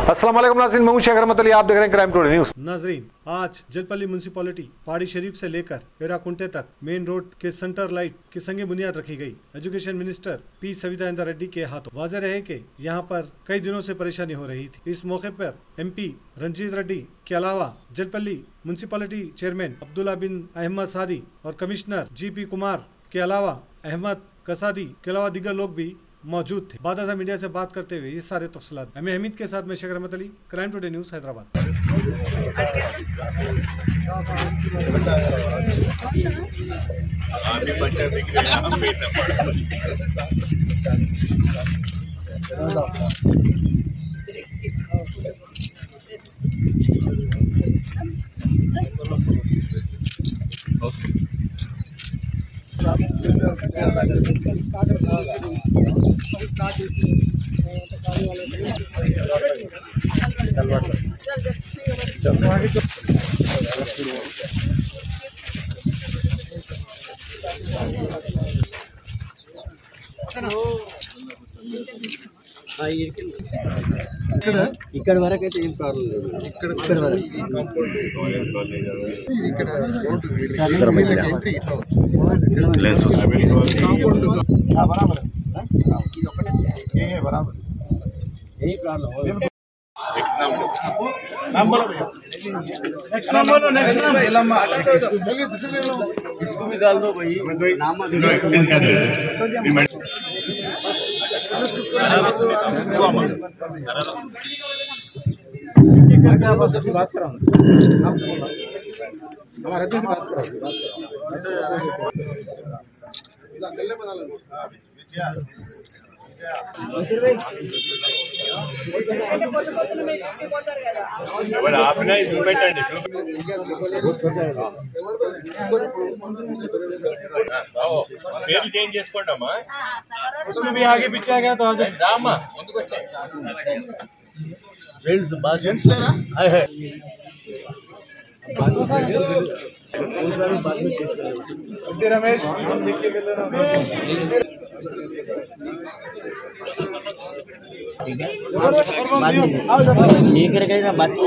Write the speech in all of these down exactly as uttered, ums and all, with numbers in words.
अस्सलाम वालेकुम नाज़रीन, मैं हूं शेख रहमत अली, आप देख रहे हैं क्राइम टुडे न्यूज़। नाजरीन, आज जलपल्ली म्यूनसिपैलिटी पहाड़ी शरीफ से लेकर एराकुंटे तक मेन रोड के सेंटर लाइट की संगे बुनियाद रखी गई। Education minister P Sabitha Indra Reddy के हाथों। वाज़ेह रहे कि यहाँ पर कई दिनों से परेशानी हो रही थी। इस मौके पर एमपी रंजीत रेड्डी के अलावा जलपल्ली म्यूनसिपैलिटी चेयरमैन अब्दुल्ला बिन अहमद सादी और कमिश्नर जी पी कुमार के अलावा अहमद कसादी के अलावा दीगर लोग भी मौजूद थे। बाद मीडिया से बात करते हुए ये सारे तफसीलात एम हमीद के साथ में Sheikh Rahmat Ali, Crime Today News, Hyderabad. ఇక్కడ వరకు అయితే ఏం ప్రాబ్లం లేదు. ఇక్కడ ఇక్కడ వరకు इसको भी डाल दो भाई। बात करा हमारे से बात करो आपने చూపెట్టండి పేరు చేంజ్ చేసుకోండి అమ్మా। उसमें भी आगे पीछे आ गया तो आगे రామా ముందుకు వచ్చే फ्रेंड्स बात जेंट्स लेना हाय हाय रमेश लेकर गए ना बात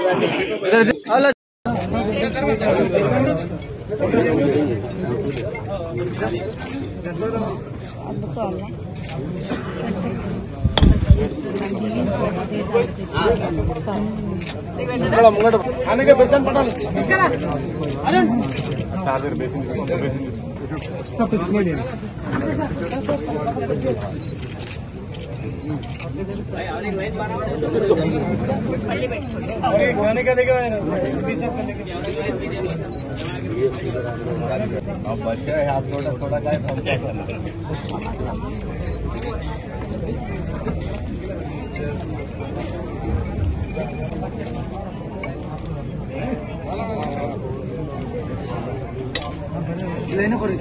आने के बेसन पटा लो सब बच्चा है हाथ थोड़ा थोड़ा काय क्या करना लेने पड़े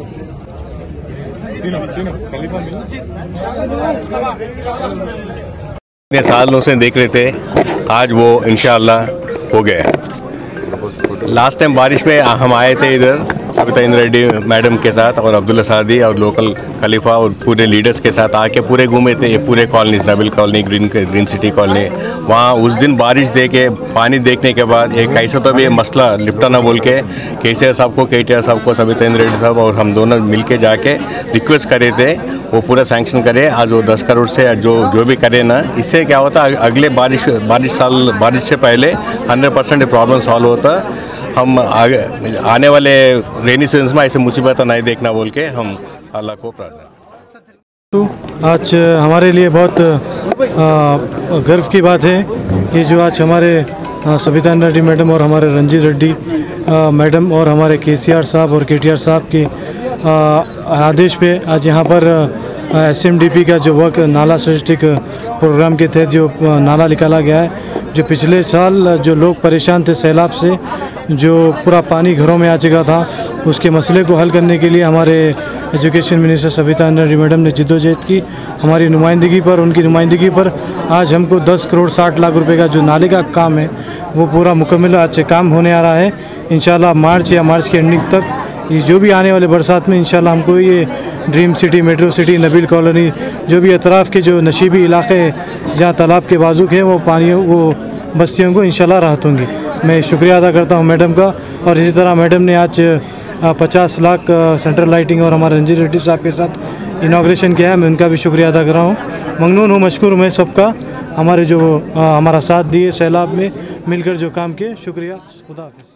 इतने सालों से देख रहे थे, आज वो इंशाअल्लाह हो गया। लास्ट टाइम बारिश में हम आए थे इधर सविता इंद्रा रेड्डी मैडम के साथ और अब्दुल्ला सादी और लोकल खलीफा और पूरे लीडर्स के साथ आके पूरे घूमे थे। ये पूरे colony Nabil colony, green green city colony, वहाँ उस दिन बारिश दे के पानी देखने के बाद एक ऐसा तो भी मसला निपटा ना बोल के के सी आर साहब को, के टी आर साहब को, सविता इंद्रा रेड्डी साहब और हम दोनों मिल के जाके रिक्वेस्ट करे थे वो पूरा सैंक्शन करे। आज वो दस करोड़ से जो जो भी करे ना, इससे क्या होता अगले बारिश बारिश साल बारिश से पहले हंड्रेड परसेंट प्रॉब्लम सॉल्व होता। हम आगे आने वाले रेनी सीजन में ऐसे मुसीबत नहीं देखना बोल के हम अल्लाह को प्रार्थना। तो आज हमारे लिए बहुत गर्व की बात है कि जो आज हमारे सविता इंद्रा रेड्डी मैडम और हमारे रंजीत रेड्डी मैडम और हमारे के सी आर साहब और के टी आर साहब के आदेश पे आज यहाँ पर एस एम डी पी का जो वर्क नाला स्टेटिक प्रोग्राम के तहत जो नाला निकाला गया है। जो पिछले साल जो लोग परेशान थे सैलाब से, जो पूरा पानी घरों में आ चुका था, उसके मसले को हल करने के लिए हमारे education minister Sabitha Indra Reddy madam ने जिद्दोजहद की। हमारी नुमाइंदगी पर, उनकी नुमाइंदगी पर आज हमको दस करोड़ साठ लाख रुपए का जो नाले का काम है वो पूरा मुकम्मल आज काम होने आ रहा है। इंशाल्लाह मार्च या मार्च के एंडिंग तक ये जो भी आने वाले बरसात में इंशाल्लाह हमको ये dream city, metro city, Nabeel colony, जो भी अतराफ़ के जो नशीबी इलाके हैं जहाँ तालाब के बाजुक हैं, वो पानियों वो बस्तियों को इंशाल्लाह राहत होंगी। मैं शुक्रिया अदा करता हूँ मैडम का। और इसी तरह मैडम ने आज पचास लाख सेंट्रल लाइटिंग और हमारे रंजीत रेड्डी साहब के साथ इनाग्रेशन किया है, मैं उनका भी शुक्रिया अदा कर रहा हूँ। ममनून हूँ, मशकूर हूँ मैं सबका, हमारे जो आ, हमारा साथ दिए, सैलाब में मिलकर जो काम किए। शुक्रिया, खुदा हाफ़िज़।